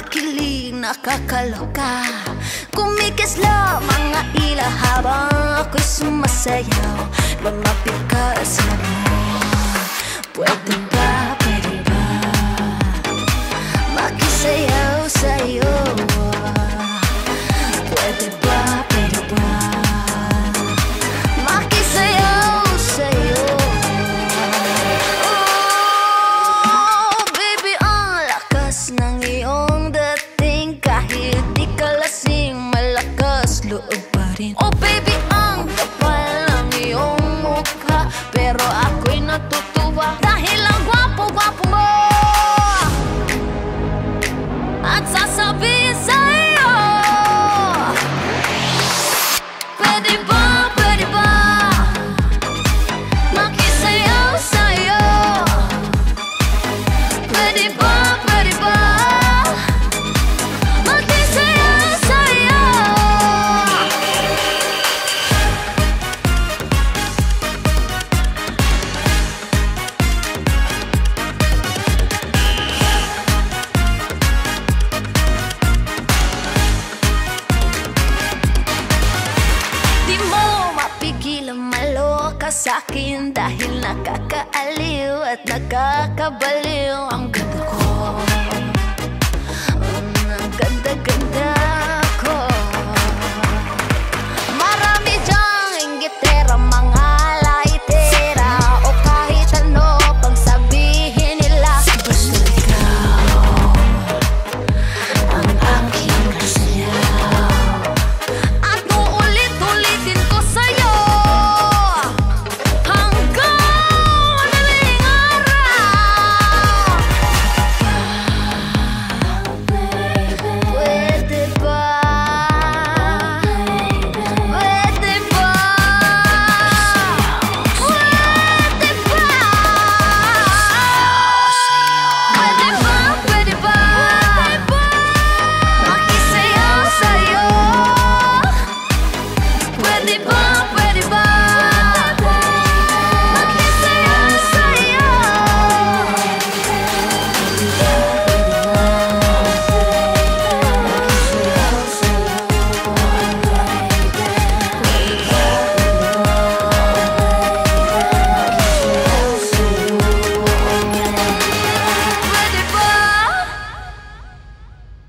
Nakakakilig, nakakaloka. Kumikisla mga ila habang ako'y sumasayaw. Lumapit ka sa mo. Pwede ba, pwede ba makisayaw sa'yo? Pwede ba, pwede ba makisayaw sa'yo? Oh, baby, ang lakas ng iyong dating. Kahit di ka lasing, malakas loob pa rin. Oh baby, ang kapal ng iyong mukha, pero ako'y natutuwa dahil ang gwapo-gwapo mo. At sasabihin sa'yo, pwede ba makisayaw sa'yo? Pwede ba makisayaw sa'yo? Di mo mapigil ang maloka sa'kin dahil nakakaaliw at nakakabaliw ang